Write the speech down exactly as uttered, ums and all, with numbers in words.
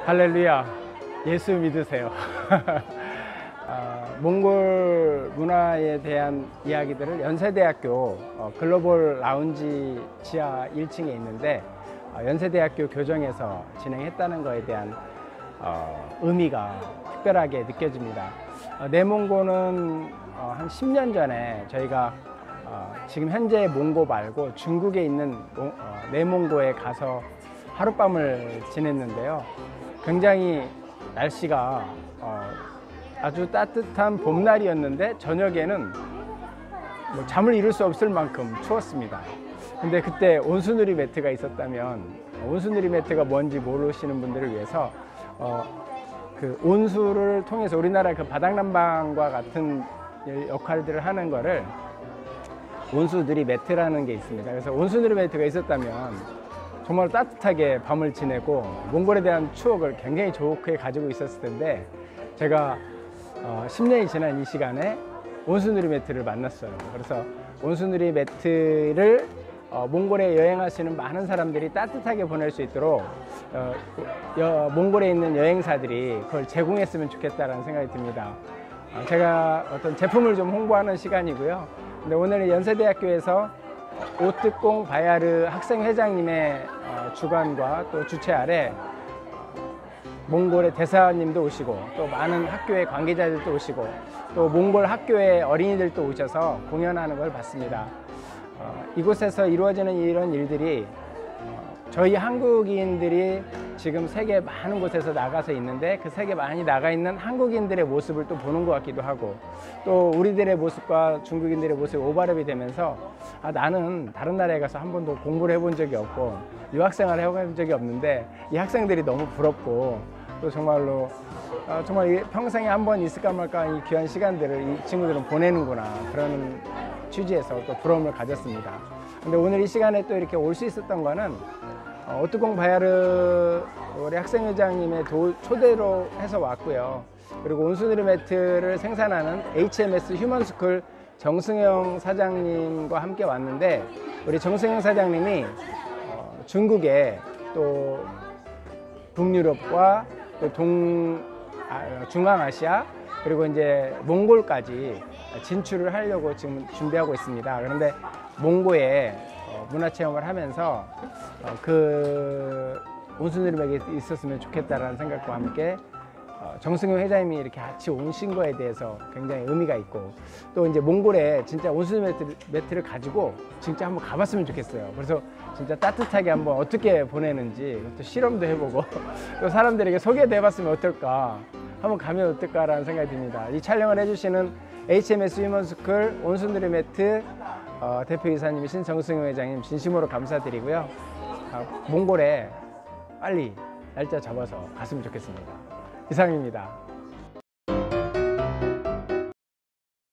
할렐루야, 예수 믿으세요. 어, 몽골 문화에 대한 이야기들을 연세대학교 어, 글로벌 라운지 지하 일 층에 있는데 어, 연세대학교 교정에서 진행했다는 것에 대한 어, 의미가 특별하게 느껴집니다. 어, 내몽고는 어, 한 십 년 전에 저희가 어, 지금 현재 몽고 말고 중국에 있는 어, 내몽고에 가서 하룻밤을 지냈는데요. 굉장히 날씨가 어, 아주 따뜻한 봄날이었는데 저녁에는 뭐 잠을 이룰 수 없을 만큼 추웠습니다. 근데 그때 온수누리 매트가 있었다면, 온수누리 매트가 뭔지 모르시는 분들을 위해서 어, 그 온수를 통해서 우리나라 그 바닥난방과 같은 역할들을 하는 거를 온수누리 매트라는 게 있습니다. 그래서 온수누리 매트가 있었다면 정말 따뜻하게 밤을 지내고 몽골에 대한 추억을 굉장히 좋게 가지고 있었을 텐데, 제가 어, 십 년이 지난 이 시간에 온수누리 매트를 만났어요. 그래서 온수누리 매트를 어, 몽골에 여행하시는 많은 사람들이 따뜻하게 보낼 수 있도록 어, 여, 몽골에 있는 여행사들이 그걸 제공했으면 좋겠다는 생각이 듭니다. 어, 제가 어떤 제품을 좀 홍보하는 시간이고요. 근데 오늘은 연세대학교에서 오뜨공 바야르 학생회장님의 어, 주관과 또 주최 아래 몽골의 대사님도 오시고 또 많은 학교의 관계자들도 오시고 또 몽골 학교의 어린이들도 오셔서 공연하는 걸 봤습니다. 어, 이곳에서 이루어지는 이런 일들이 어, 저희 한국인들이 지금 세계 많은 곳에서 나가서 있는데 그 세계 많이 나가 있는 한국인들의 모습을 또 보는 것 같기도 하고, 또 우리들의 모습과 중국인들의 모습이 오버랩이 되면서 아, 나는 다른 나라에 가서 한 번도 공부를 해본 적이 없고 유학생활을 해본 적이 없는데 이 학생들이 너무 부럽고 또 정말로 어, 정말 평생에 한 번 있을까 말까 이 귀한 시간들을 이 친구들은 보내는구나, 그런 취지에서 또 부러움을 가졌습니다. 근데 오늘 이 시간에 또 이렇게 올 수 있었던 거는 어, 오뜨공 바야르 우리 학생회장님의 도, 초대로 해서 왔고요. 그리고 온수누리 매트를 생산하는 에이치엠에스 휴먼스쿨 정승영 사장님과 함께 왔는데, 우리 정승영 사장님이 어, 중국에 또 북유럽과 또 동, 아, 중앙아시아 그리고 이제 몽골까지 진출을 하려고 지금 준비하고 있습니다. 그런데 몽고에 어, 문화체험을 하면서 어, 그 온수누리 매트가 있었으면 좋겠다라는 생각과 함께 어, 정승용 회장님이 이렇게 같이 오신 거에 대해서 굉장히 의미가 있고, 또 이제 몽골에 진짜 온수누리 매트, 매트를 가지고 진짜 한번 가봤으면 좋겠어요. 그래서 진짜 따뜻하게 한번 어떻게 보내는지 또 실험도 해보고 또 사람들에게 소개도 해봤으면 어떨까, 한번 가면 어떨까라는 생각이 듭니다. 이 촬영을 해주시는 에이치엠에스 휴먼스쿨 온수누리 매트 어, 대표이사님이신 정승용 회장님 진심으로 감사드리고요. 어, 몽골에 빨리 날짜 잡아서 갔으면 좋겠습니다. 이상입니다.